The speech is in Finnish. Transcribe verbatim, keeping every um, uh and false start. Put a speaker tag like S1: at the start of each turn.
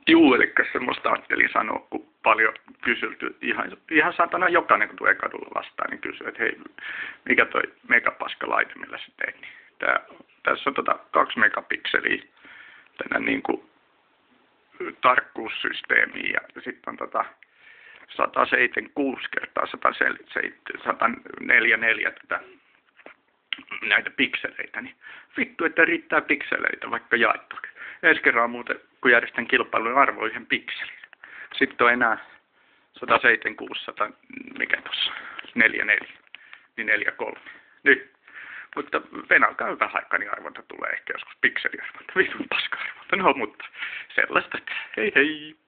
S1: Juu, eli semmoista ajattelin sanoa, kun paljon kyselty, ihan, ihan satana jokainen, kun tulee kadulla vastaan, niin kysyy, että hei, mikä toi megapaska-laite, millä sä teit, niin tää, tässä on tota kaksi megapikseliä tänä niin kuin tarkkuussysteemiä, ja sitten on tota sata seitsemänkymmentäkuusi kertaa sata neljäkymmentäneljä tätä näitä pikseleitä, niin vittu, että riittää pikseleitä vaikka jaettu. Ensi kerran muuten, kun järjestän kilpailun arvo yhden pikselin. Sitten on enää sata seitsemänkymmentäkuusi, sata, mikä tossa, neljäkymmentäneljä, niin neljäkymmentäkolme. Nyt. Mutta Venäjä on vähän aikaa, niin arvonta tulee ehkä joskus pikseliarvonta, vitun paska-arvonta. No, mutta sellaista, hei hei.